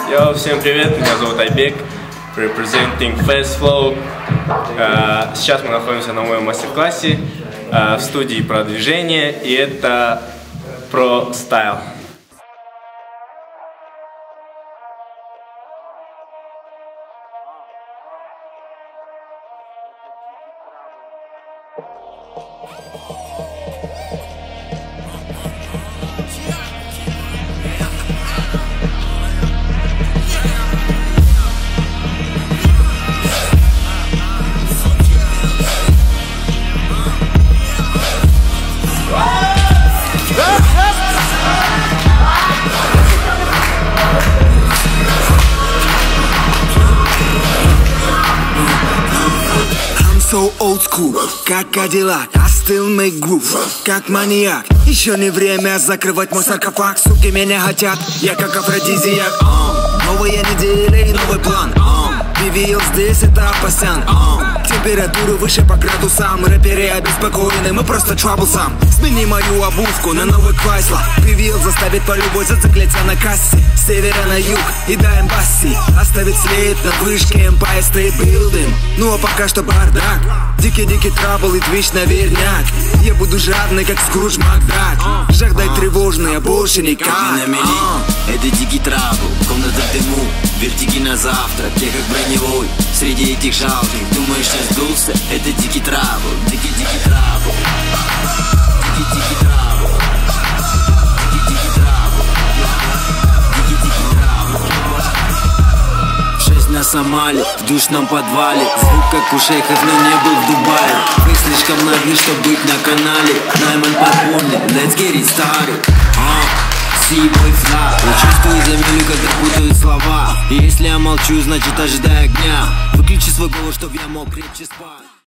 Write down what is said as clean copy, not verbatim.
Йоу, всем привет, меня зовут Айбек, representing Fast Flow. Сейчас мы находимся на моем мастер-классе в студии про движение, и это про стайл. So old school, как Кадиллак, I still make groove, как маньяк. Еще не время закрывать мой саркофаг. Суки меня хотят, я как афродизиак. Новая неделя и новый план. PVL здесь это опасен. Температура выше по градусам. Рэперы обеспокоены, мы просто troublesome. Смени мою обувку на новый Chrysler. PVL заставит полюбой зациклиться на кассе. С севера на юг и до эмбасси. Оставит след на вышке Empire State Building. Ну а пока что бардак. Дикий-дикий трабл и твич наверняк. Я буду жадный, как Скрудж Макдак. Жагдай тревожный, а больше никак. Это дикий трабл, комната в дыму. Вертики на завтрак, я как броневой. Среди этих жалких, думаешь, я сдулся? Это дикий трабл, дикий-дикий трабл. Дикий-дикий трабл. Дикий-дикий трабл. Дикий-дикий трабл. 6 на Сомали, в душном подвале. Звук как у шейхов, но не был в Дубае. Вы слишком наглы, чтобы быть на канале. Найман подпомнит, let's get it started. Сибой фла. Я чувствую замелю, когда путают слова. И если я молчу, значит ожидай огня. Выключи свой голос, чтоб я мог крепче спать.